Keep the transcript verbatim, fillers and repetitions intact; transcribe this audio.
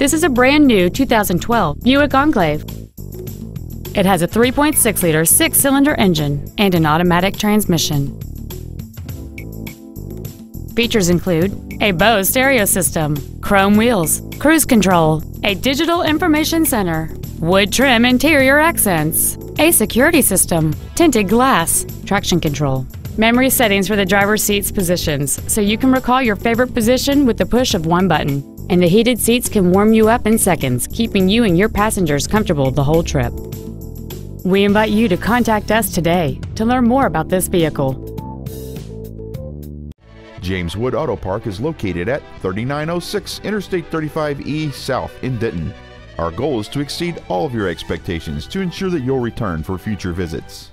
This is a brand new two thousand twelve Buick Enclave. It has a three point six liter six-cylinder engine and an automatic transmission. Features include a Bose stereo system, chrome wheels, cruise control, a digital information center, wood trim interior accents, a security system, tinted glass, traction control, memory settings for the driver's seat's positions so you can recall your favorite position with the push of one button, and the heated seats can warm you up in seconds, keeping you and your passengers comfortable the whole trip. We invite you to contact us today to learn more about this vehicle. James Wood Auto Park is located at thirty-nine oh six Interstate thirty-five E South in Denton. Our goal is to exceed all of your expectations to ensure that you'll return for future visits.